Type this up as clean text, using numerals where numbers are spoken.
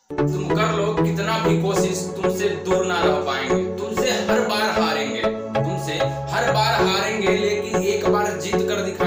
तुम कर लो कितना भी कोशिश, तुमसे दूर ना रह पाएंगे। तुमसे हर बार हारेंगे, तुमसे हर बार हारेंगे, लेकिन एक बार जीत कर दिखा